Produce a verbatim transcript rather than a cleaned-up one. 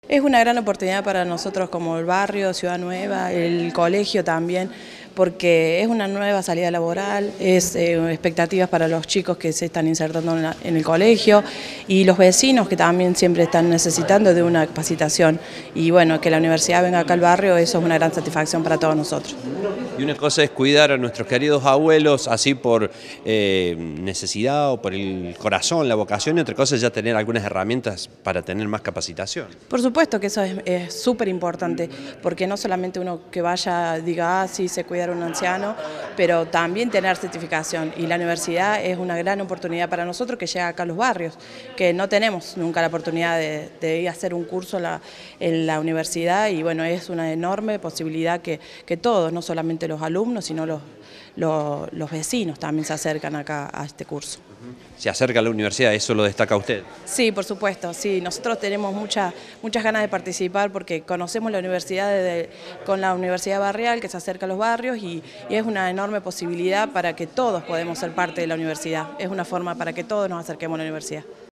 Es una gran oportunidad para nosotros como el barrio, Ciudad Nueva, el colegio también, porque es una nueva salida laboral, es eh, expectativas para los chicos que se están insertando en, la, en el colegio y los vecinos que también siempre están necesitando de una capacitación. Y bueno, que la universidad venga acá al barrio, eso es una gran satisfacción para todos nosotros. Y una cosa es cuidar a nuestros queridos abuelos así por eh, necesidad o por el corazón, la vocación, y otra cosa es ya tener algunas herramientas para tener más capacitación. Por supuesto que eso es súper importante, porque no solamente uno que vaya diga, ah, sí, sé cuidar a un anciano, pero también tener certificación. Y la universidad es una gran oportunidad para nosotros que llega acá a los barrios, que no tenemos nunca la oportunidad de, de ir a hacer un curso en la, en la universidad, y bueno, es una enorme posibilidad que, que todos, no solamente los alumnos, sino los, los, los vecinos también se acercan acá a este curso. Se acerca a la universidad, ¿eso lo destaca usted? Sí, por supuesto, sí, nosotros tenemos mucha, muchas ganas de participar porque conocemos la universidad desde, con la Universidad Barrial que se acerca a los barrios y, y es una enorme posibilidad para que todos podamos ser parte de la universidad, es una forma para que todos nos acerquemos a la universidad.